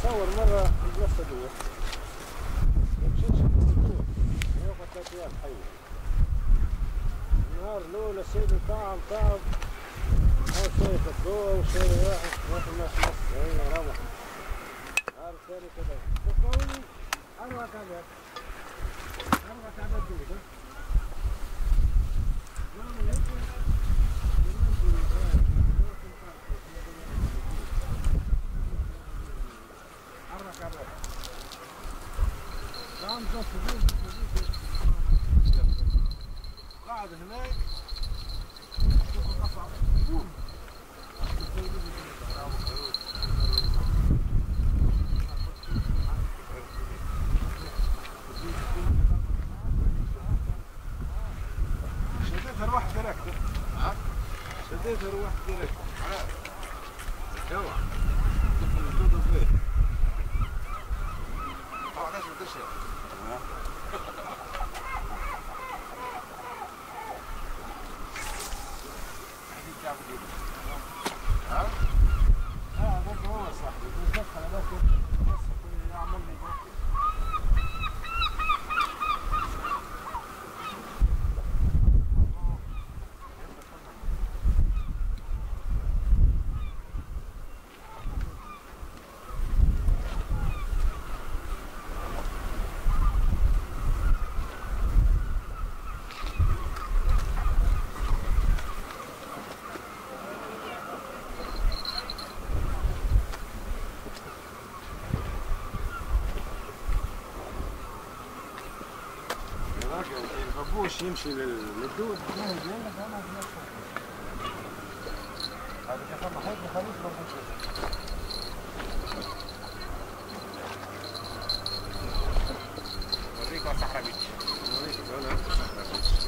تصور مرة نفس الدور مشيتش الدور ياخد 3 أيام حي. النهار الأول السيد تعب أول شوية في الضوء وشوية واحد الناس نص هي روح. نهار الثاني كذا تقولي 4 تعبات 4 تعبات دول. قاعد هناك شوف القصعة شديتها روح ديركت. شديتها روح ديركت. يلا شوف البيت. لازم تشرب. ها؟ ده هو صاحبي بس دخل ده بس يعمل لي البابوش يمشي للدود. هذا كفر محيط خليج بابوش. وريك صحراء بيتش. وريك هنا صحراء بيتش.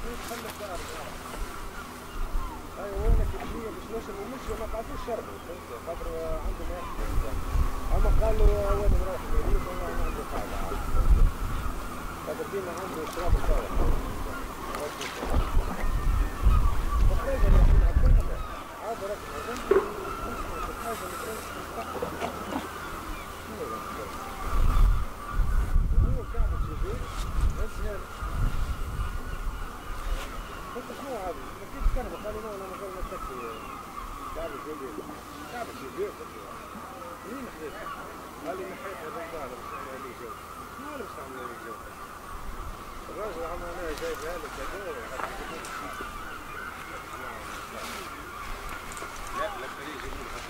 خلي الدار. ايوه وينك الشيء باش نشرب ومش ما قعدوش يشربوا خاطر عندهم ياكلوا. اما قالوا وين نروح نريد والله ما عندي قاعده عاد. خاطر ديما عنده شراب الدواء. تقريبا احنا كلنا عاد ركنا حاجه هو كعب الجبال بس هذا قلت شنو هذا؟ كيف كان قال لي انا غير ما تكفي كعب الجبال كعب الجبال قلت له مين خذيتها؟ قال لي نحيتها بالظاهر باش نعمل لي جو شنو اللي باش تعمل لي جو؟ الراجل عملناه جايبها لك كادو لا لا خليه يجيبوا لك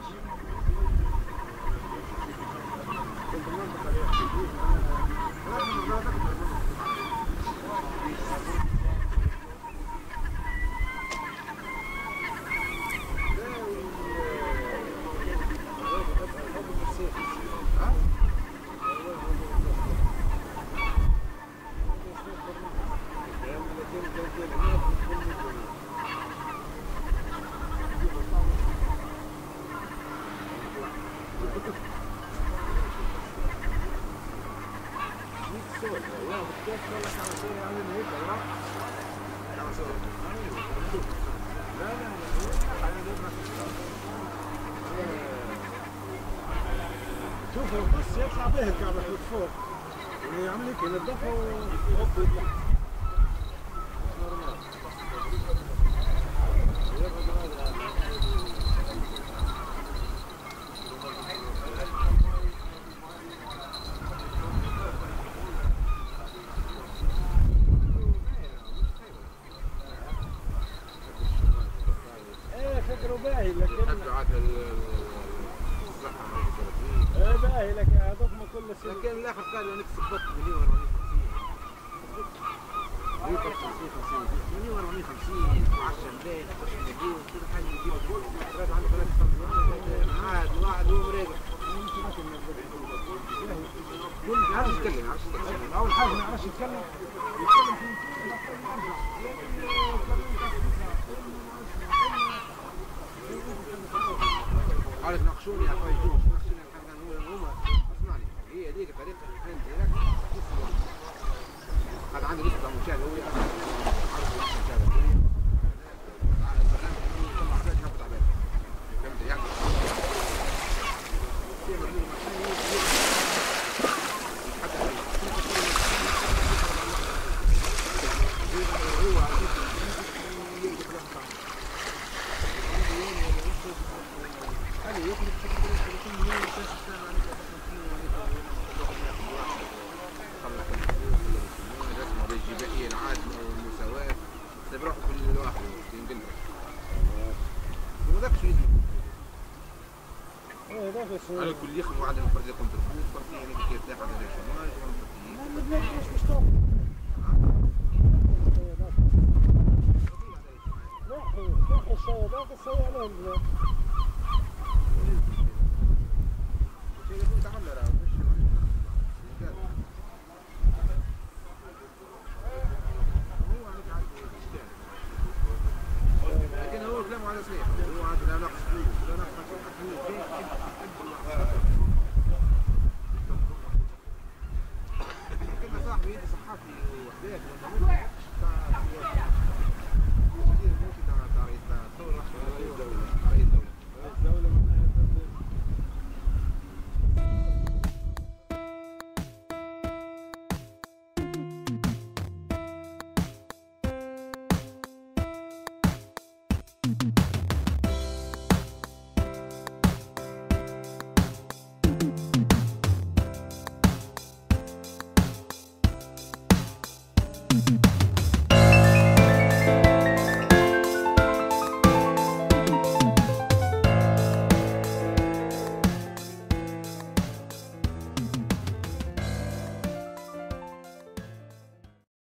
شوفوا القص يطلع به الكعبة فوق ويعمل هيك ينظفها وهوب يطلع. ايه فكره باهي لكن ايه باهي لك هذوك ما كل سنة. لكن الاخر قال انا نكسب بط مليون 450 10 ملايين 11 مليون كل حاجه يجيب راد عنده 3 عاد واحد هو مريض ما عرفش يتكلم اول حاجه ما عرفش يتكلم قال ناقشوني يا اخوي جوز ناقشوني هما اسمعني هي هذيك طريقه عندي لك هذا عنده لسه مشاهد هو عارف المشاهد على الكل يخدم واحد من الفرد يكون ترفوز فرتي يعني كيف تاخذ على الشمال لا مش طاق لا السيادات السيئة عليهم